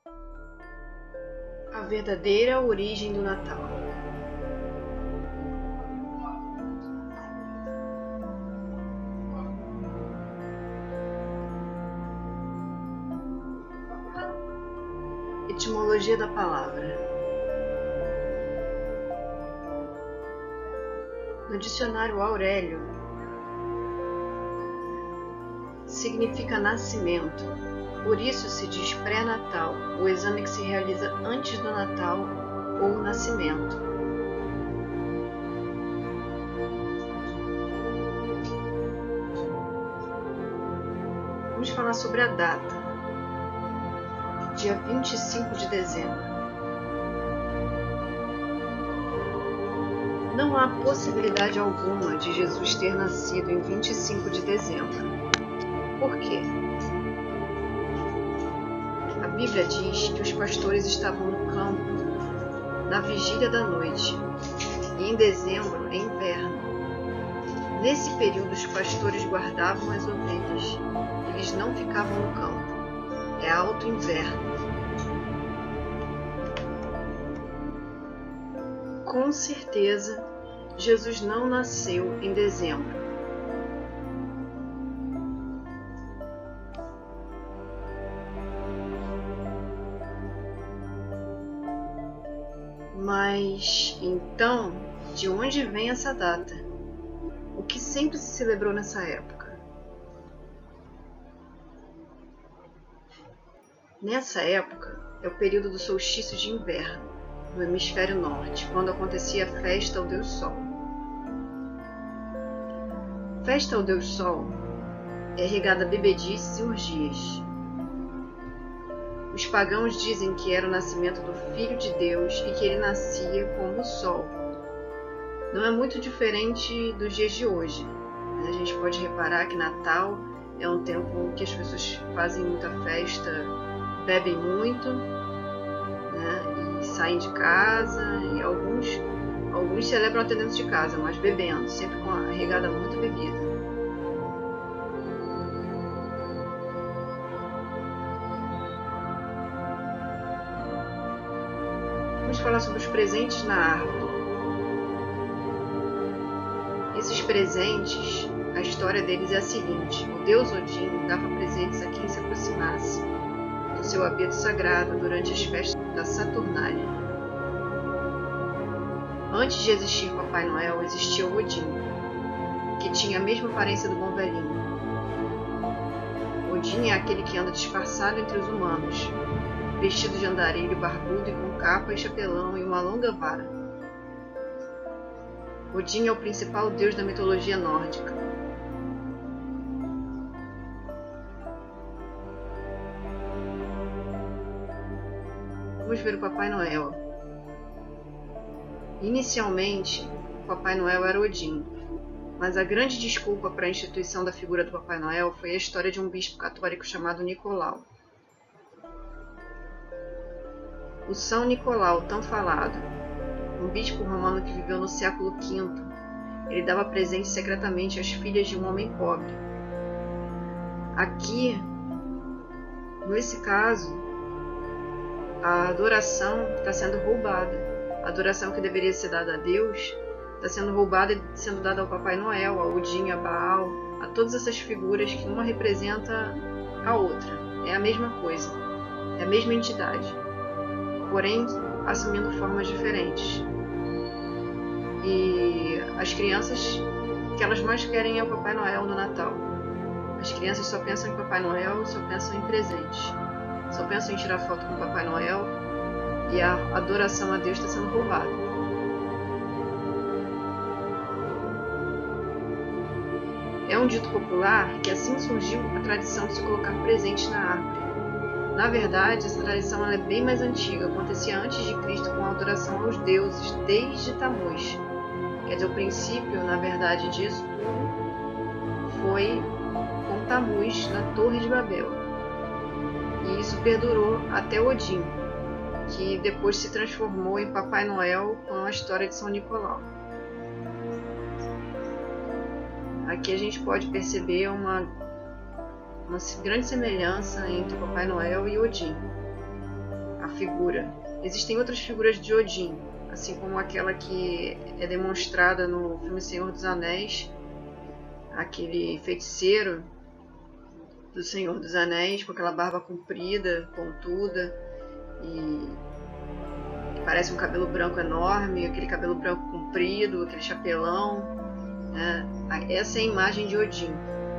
A verdadeira origem do Natal. Etimologia da palavra. No dicionário Aurélio, significa nascimento. Por isso se diz pré-natal, o exame que se realiza antes do Natal ou nascimento. Vamos falar sobre a data. Dia 25 de dezembro. Não há possibilidade alguma de Jesus ter nascido em 25 de dezembro. Por quê? A Bíblia diz que os pastores estavam no campo na vigília da noite, e em dezembro é inverno. Nesse período os pastores guardavam as ovelhas, eles não ficavam no campo. É alto inverno. Com certeza, Jesus não nasceu em dezembro. Mas, então, de onde vem essa data? O que sempre se celebrou nessa época? Nessa época é o período do solstício de inverno, no hemisfério norte, quando acontecia a festa ao Deus Sol. Festa ao Deus Sol é regada a bebedices e orgias. Os pagãos dizem que era o nascimento do Filho de Deus e que ele nascia como o Sol. Não é muito diferente dos dias de hoje. A gente pode reparar que Natal é um tempo que as pessoas fazem muita festa, bebem muito, né, e saem de casa, e alguns celebram até dentro de casa, mas bebendo, sempre com a regada muito bebida. Vamos falar sobre os presentes na árvore. Esses presentes, a história deles é a seguinte: o deus Odin dava presentes a quem se aproximasse do seu habitat sagrado durante as festas da Saturnália. Antes de existir Papai Noel, existia o Odin, que tinha a mesma aparência do bom velhinho. Odin é aquele que anda disfarçado entre os humanos, vestido de andarilho barbudo e com capa e chapelão e uma longa vara. Odin é o principal deus da mitologia nórdica. Vamos ver o Papai Noel. Inicialmente, o Papai Noel era Odin, mas a grande desculpa para a instituição da figura do Papai Noel foi a história de um bispo católico chamado Nicolau. O São Nicolau, tão falado, um bispo romano que viveu no século V, ele dava presentes secretamente às filhas de um homem pobre. Aqui, nesse caso, a adoração está sendo roubada. A adoração que deveria ser dada a Deus está sendo roubada e sendo dada ao Papai Noel, a Odin, a Baal, a todas essas figuras que uma representa a outra. É a mesma coisa, é a mesma entidade, porém assumindo formas diferentes. E as crianças, o que elas mais querem é o Papai Noel no Natal. As crianças só pensam em Papai Noel, só pensam em presentes. Só pensam em tirar foto com o Papai Noel, e a adoração a Deus está sendo roubada. É um dito popular que assim surgiu a tradição de se colocar presentes na árvore. Na verdade, essa tradição ela é bem mais antiga, acontecia antes de Cristo com a adoração aos deuses, desde Tammuz. Quer dizer, o princípio, na verdade, disso tudo foi com Tammuz na Torre de Babel. E isso perdurou até Odin, que depois se transformou em Papai Noel com a história de São Nicolau. Aqui a gente pode perceber uma grande semelhança entre Papai Noel e Odin. a figura. Existem outras figuras de Odin, assim como aquela que é demonstrada no filme Senhor dos Anéis, aquele feiticeiro do Senhor dos Anéis com aquela barba comprida, pontuda e parece um cabelo branco enorme, aquele cabelo branco comprido, aquele chapelão, né? Essa é a imagem de Odin.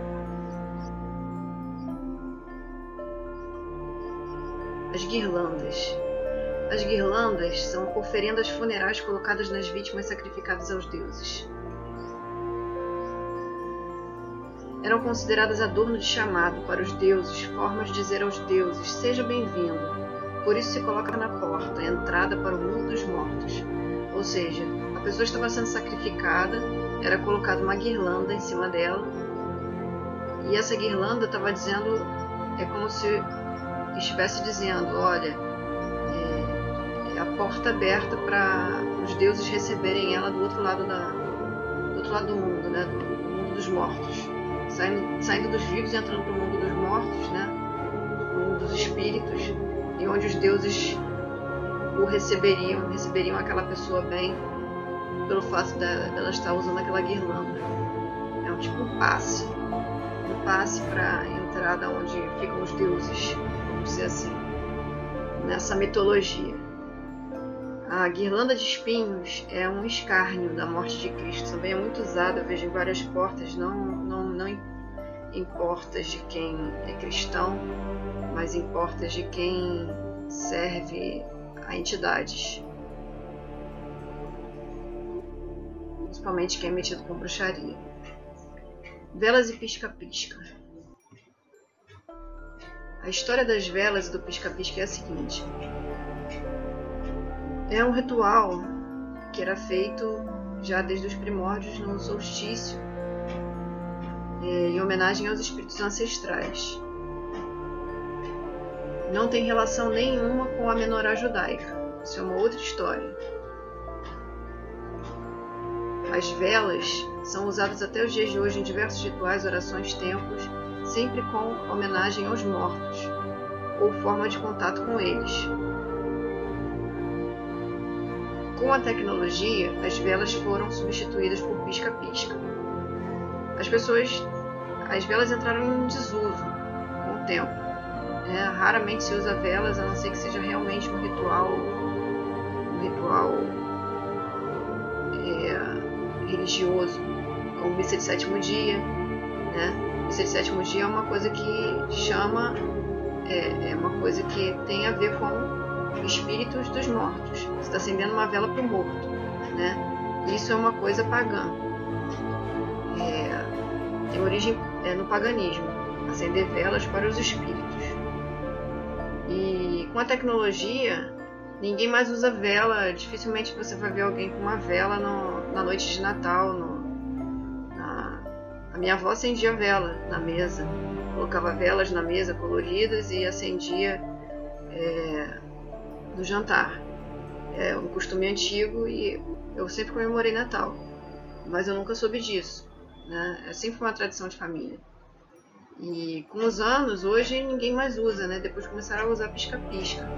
As guirlandas. As guirlandas são oferendas funerais colocadas nas vítimas sacrificadas aos deuses. Eram consideradas adorno de chamado para os deuses, formas de dizer aos deuses, seja bem-vindo. Por isso se coloca na porta, a entrada para o mundo dos mortos. Ou seja, a pessoa estava sendo sacrificada, era colocada uma guirlanda em cima dela, e essa guirlanda estava dizendo, é como se estivesse dizendo, olha, é a porta aberta para os deuses receberem ela do outro lado do mundo, né, do mundo dos mortos. Saindo dos vivos e entrando para o mundo dos mortos, né? No mundo dos espíritos, e onde os deuses o receberiam aquela pessoa bem pelo fato dela estar usando aquela guirlanda. É um tipo um passe para a entrada onde ficam os deuses, vamos dizer assim, nessa mitologia. A guirlanda de espinhos é um escárnio da morte de Cristo. Também é muito usada, eu vejo em várias portas, não em portas de quem é cristão, mas em portas de quem serve a entidades. Principalmente quem é metido com bruxaria. Velas e pisca-pisca. A história das velas e do pisca-pisca é a seguinte. É um ritual que era feito já desde os primórdios no solstício, em homenagem aos espíritos ancestrais. Não tem relação nenhuma com a menorá judaica. Isso é uma outra história. As velas são usadas até os dias de hoje em diversos rituais, orações, templos, sempre com homenagem aos mortos, ou forma de contato com eles. Com a tecnologia, as velas foram substituídas por pisca-pisca. As velas entraram em desuso com o tempo. Raramente se usa velas, a não ser que seja realmente um ritual religioso, como missa de sétimo dia, né? Missa de sétimo dia é uma coisa que chama, é uma coisa que tem a ver com espíritos dos mortos. Você está acendendo uma vela para o morto, né? Isso é uma coisa pagã. Tem origem no paganismo, acender velas para os espíritos. E com a tecnologia, ninguém mais usa vela. Dificilmente você vai ver alguém com uma vela na noite de Natal. A minha avó acendia vela na mesa, colocava velas na mesa coloridas e acendia no jantar. É um costume antigo e eu sempre comemorei Natal, mas eu nunca soube disso, né? É sempre uma tradição de família. E com os anos, hoje ninguém mais usa, né? Depois começaram a usar pisca-pisca.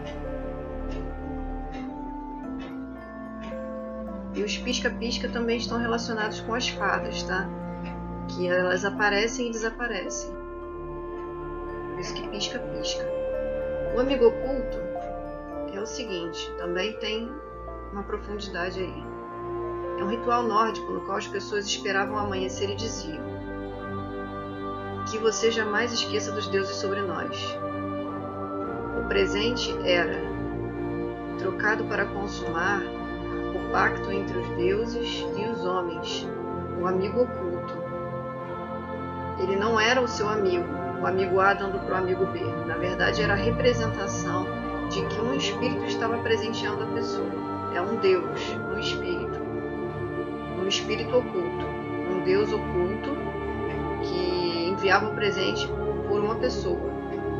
E os pisca-pisca também estão relacionados com as fadas, tá? Que elas aparecem e desaparecem. Por isso que pisca-pisca. O amigo oculto é o seguinte, também tem uma profundidade aí. É um ritual nórdico no qual as pessoas esperavam o amanhecer e diziam: que você jamais esqueça dos deuses sobre nós. O presente era trocado para consumar o pacto entre os deuses e os homens, o amigo oculto. Ele não era o seu amigo, o amigo A dando para o amigo B. Na verdade, era a representação de que um espírito estava presenteando a pessoa. É um deus, um espírito oculto, um deus oculto que enviava um presente por uma pessoa.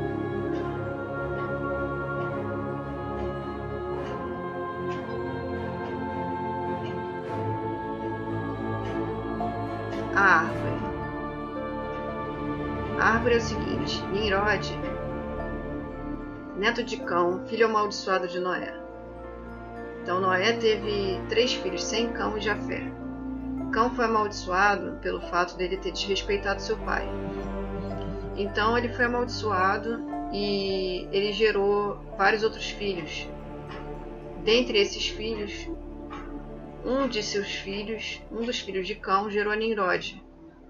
A árvore. A árvore é o seguinte: neto de Cão, filho amaldiçoado de Noé. Então Noé teve 3 filhos, Sem, Cão e Jafé. Cão foi amaldiçoado pelo fato dele ter desrespeitado seu pai. Então ele foi amaldiçoado e ele gerou vários outros filhos. Dentre esses filhos, um dos filhos de Cão, gerou Nimrod.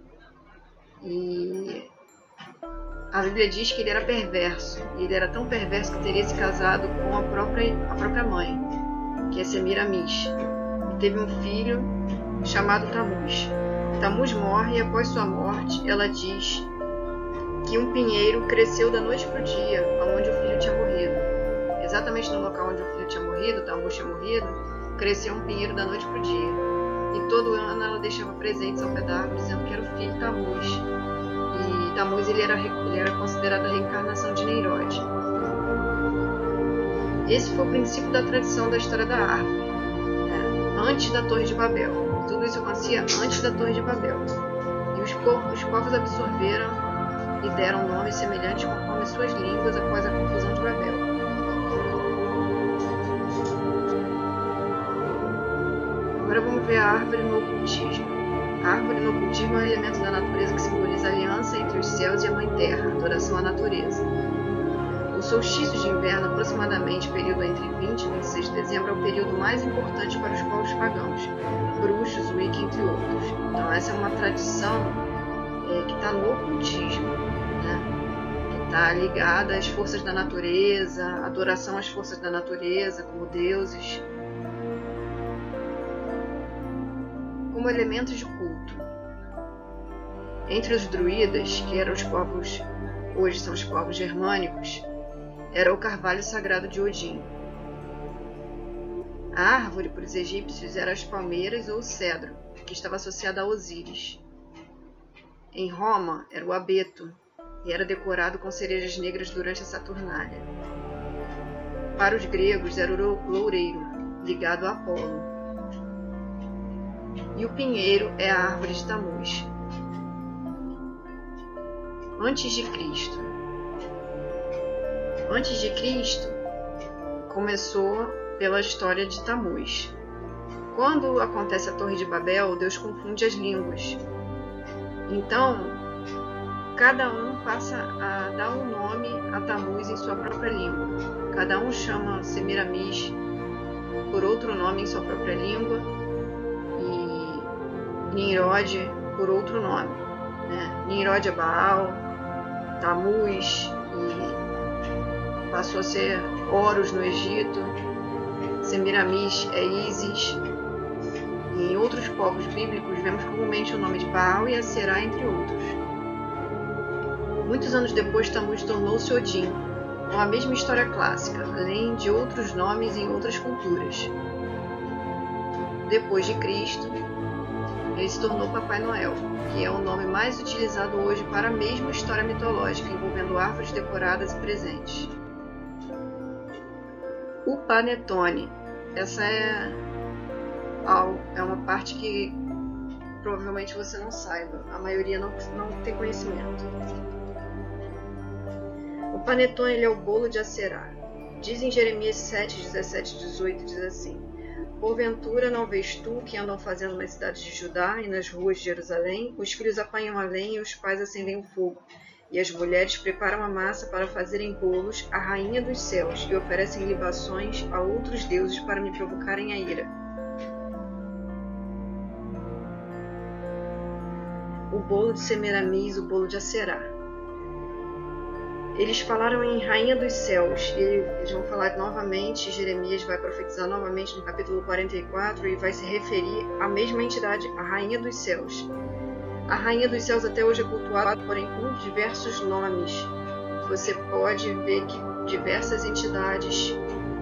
E a Bíblia diz que ele era perverso. E ele era tão perverso que teria se casado com a própria mãe, que é Semiramis. E teve um filho chamado Tamuz. Tamuz morre e após sua morte, ela diz que um pinheiro cresceu da noite para o dia, onde o filho tinha morrido. Exatamente no local onde o filho tinha morrido, Tamuz tinha morrido, cresceu um pinheiro da noite para o dia. E todo ano ela deixava presentes ao pé da árvore, dizendo que era o filho Tamuz. E Tamuz ele era considerado a reencarnação de Nimrod. Esse foi o princípio da tradição da história da árvore, né? Antes da Torre de Babel. Tudo isso acontecia antes da Torre de Babel. E os povos absorveram e deram nomes semelhantes conforme suas línguas após a confusão de Babel. Agora vamos ver a árvore no ocultismo. A árvore no ocultismo é um elemento da natureza que simboliza a aliança entre os céus e a Mãe Terra, a adoração à natureza. O solstício de inverno, aproximadamente o período entre 20 e 26 de dezembro, é o período mais importante para os povos pagãos, bruxos, Wicca, entre outros. Então essa é uma tradição que está no ocultismo, né? Que está ligada às forças da natureza, adoração às forças da natureza, como deuses, como elementos de culto. Entre os druidas, que eram os povos, hoje são os povos germânicos, era o carvalho sagrado de Odin. A árvore, para os egípcios, era as palmeiras ou o cedro, que estava associada a Osíris. Em Roma, era o abeto, e era decorado com cerejas negras durante a Saturnália. Para os gregos, era o loureiro, ligado a Apolo. E o pinheiro é a árvore de Tamuz. Antes de Cristo. Antes de Cristo, começou pela história de Tamuz. Quando acontece a Torre de Babel, Deus confunde as línguas. Então, cada um passa a dar um nome a Tamuz em sua própria língua. Cada um chama Semiramis por outro nome em sua própria língua e Nimrod por outro nome, né? Nimrod é Baal, Tamuz e passou a ser Horus no Egito, Semiramis é Ísis. E em outros povos bíblicos vemos comumente o nome de Baal e Aserá, entre outros. Muitos anos depois, Tamuz tornou-se Odin, com a mesma história clássica, além de outros nomes em outras culturas. Depois de Cristo, ele se tornou Papai Noel, que é o nome mais utilizado hoje para a mesma história mitológica, envolvendo árvores decoradas e presentes. O Panetone. Essa é uma parte que provavelmente você não saiba, a maioria não tem conhecimento. O Panetone ele é o bolo de Aserá. Diz em Jeremias 7, 17 e 18, diz assim: Porventura não vês tu que andam fazendo nas cidades de Judá e nas ruas de Jerusalém? Os filhos apanham a lenha e os pais acendem o fogo, e as mulheres preparam a massa para fazerem bolos à rainha dos céus e oferecem libações a outros deuses para me provocarem a ira. O bolo de Semiramis, o bolo de Aserá. Eles falaram em Rainha dos Céus, e eles vão falar novamente, Jeremias vai profetizar novamente no capítulo 44 e vai se referir à mesma entidade, a Rainha dos Céus. A Rainha dos Céus até hoje é cultuada, porém com diversos nomes. Você pode ver que diversas entidades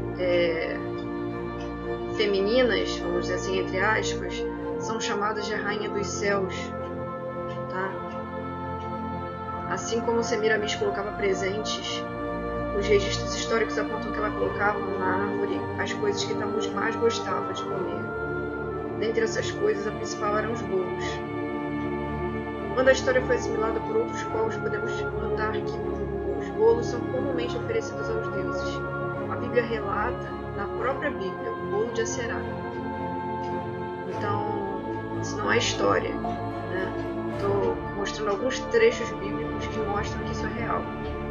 femininas, vamos dizer assim, entre aspas, são chamadas de Rainha dos Céus. Tá? Assim como Semiramis colocava presentes, os registros históricos apontam que ela colocava na árvore as coisas que Tamuz mais gostava de comer. Dentre essas coisas, a principal eram os bolos. Quando a história foi assimilada por outros povos, podemos notar que os bolos são comumente oferecidos aos deuses. Bíblia relata, na própria Bíblia, o bolo de Aserá. Então, isso não é história, né? Estou mostrando alguns trechos bíblicos que mostram que isso é real.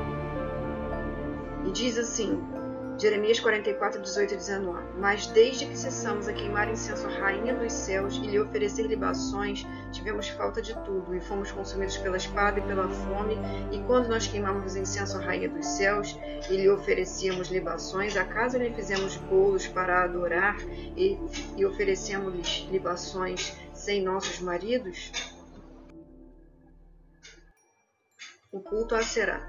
E diz assim, Jeremias 44, 18 e 19: Mas desde que cessamos a queimar incenso à Rainha dos céus e lhe oferecer libações, tivemos falta de tudo, e fomos consumidos pela espada e pela fome. E quando nós queimávamos incenso à Rainha dos céus e lhe oferecíamos libações, acaso lhe fizemos bolos para adorar e oferecemos-lhes libações sem nossos maridos? O culto a Aserá.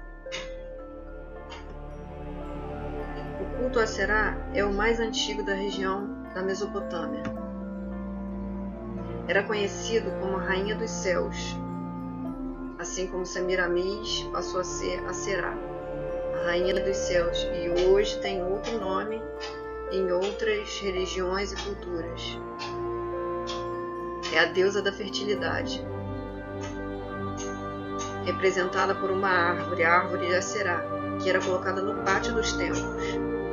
O culto a Aserá é o mais antigo da região da Mesopotâmia. Era conhecido como a Rainha dos Céus, assim como Semiramis passou a ser Aserá, a Rainha dos Céus, e hoje tem outro nome em outras religiões e culturas. É a deusa da fertilidade, representada por uma árvore, a árvore de Aserá, que era colocada no pátio dos templos.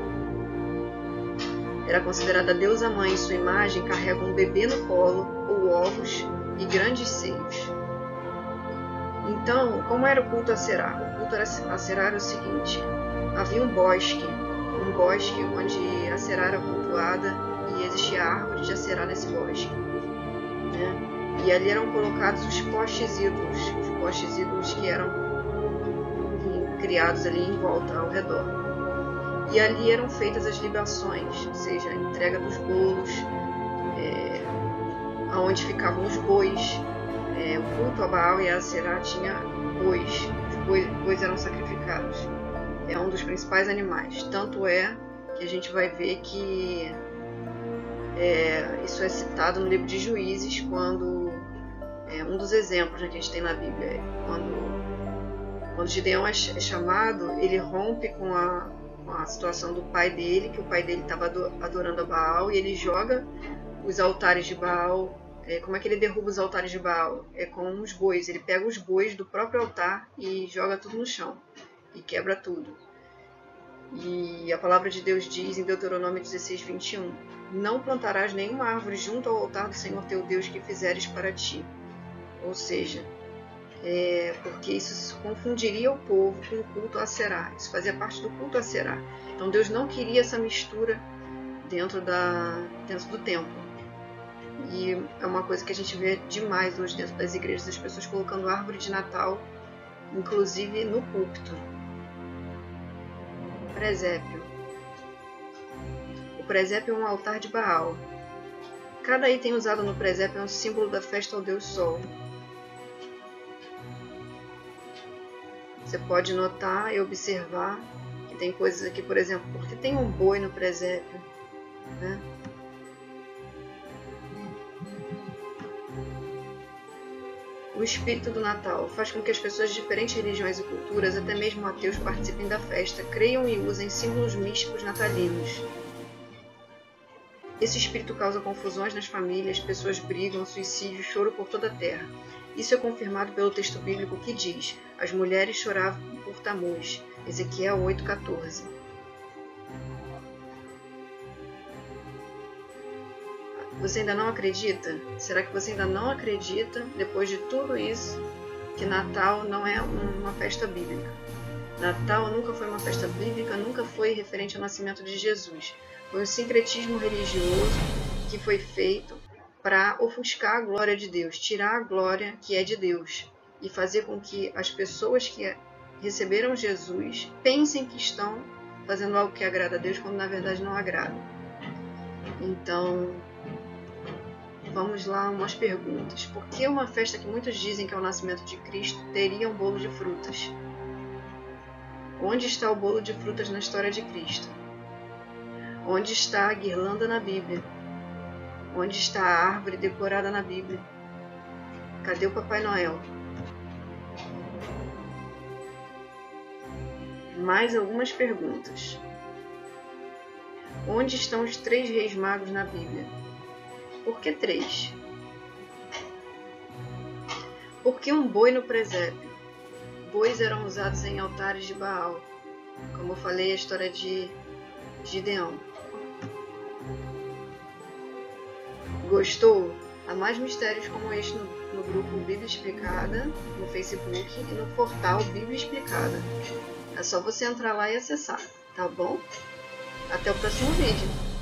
Era considerada a deusa mãe e sua imagem carrega um bebê no colo, ou ovos, e grandes seios. Então, como era o culto a Aserá? O culto a Aserá era o seguinte: havia um bosque onde Aserá era cultuada e existia a árvore de Aserá nesse bosque, né? E ali eram colocados os postes ídolos que eram criados ali em volta, ao redor. E ali eram feitas as libações, ou seja, a entrega dos bolos, aonde ficavam os bois. O culto a Baal e a Aserá tinha bois, os bois eram sacrificados. É um dos principais animais. Tanto é que a gente vai ver que isso é citado no livro de Juízes, quando um dos exemplos, né, que a gente tem na Bíblia, quando Gideão é chamado, ele rompe com a situação do pai dele, que o pai dele estava adorando a Baal, e ele joga os altares de Baal. Como é que ele derruba os altares de Baal? É com os bois. Ele pega os bois do próprio altar e joga tudo no chão e quebra tudo. E a palavra de Deus diz em Deuteronômio 16, 21: Não plantarás nenhuma árvore junto ao altar do Senhor teu Deus que fizeres para ti. Ou seja, porque isso confundiria o povo com o culto a Aserá. Isso fazia parte do culto a Aserá. Então Deus não queria essa mistura dentro do templo. E é uma coisa que a gente vê demais hoje dentro das igrejas, as pessoas colocando árvore de Natal, inclusive no púlpito. Presépio. O presépio é um altar de Baal. Cada item usado no presépio é um símbolo da festa ao Deus Sol. Você pode notar e observar que tem coisas aqui, por exemplo, porque tem um boi no presépio, né? O espírito do Natal faz com que as pessoas de diferentes religiões e culturas, até mesmo ateus, participem da festa, creiam e usem símbolos místicos natalinos. Esse espírito causa confusões nas famílias, pessoas brigam, suicídio, choro por toda a terra. Isso é confirmado pelo texto bíblico que diz: as mulheres choravam por Tamuz, Ezequiel 8,14. Você ainda não acredita? Será que você ainda não acredita, depois de tudo isso, que Natal não é uma festa bíblica? Natal nunca foi uma festa bíblica, nunca foi referente ao nascimento de Jesus. Foi um sincretismo religioso que foi feito para ofuscar a glória de Deus, tirar a glória que é de Deus e fazer com que as pessoas que receberam Jesus pensem que estão fazendo algo que agrada a Deus, quando na verdade não agrada. Então, vamos lá, umas perguntas. Por que uma festa que muitos dizem que é o nascimento de Cristo teria um bolo de frutas? Onde está o bolo de frutas na história de Cristo? Onde está a guirlanda na Bíblia? Onde está a árvore decorada na Bíblia? Cadê o Papai Noel? Mais algumas perguntas. Onde estão os 3 reis magos na Bíblia? Por que 3? Por que um boi no presépio? Bois eram usados em altares de Baal. Como eu falei, a história de Gideão. Gostou? Há mais mistérios como este no grupo Bíblia Explicada, no Facebook e no portal Bíblia Explicada. É só você entrar lá e acessar, tá bom? Até o próximo vídeo.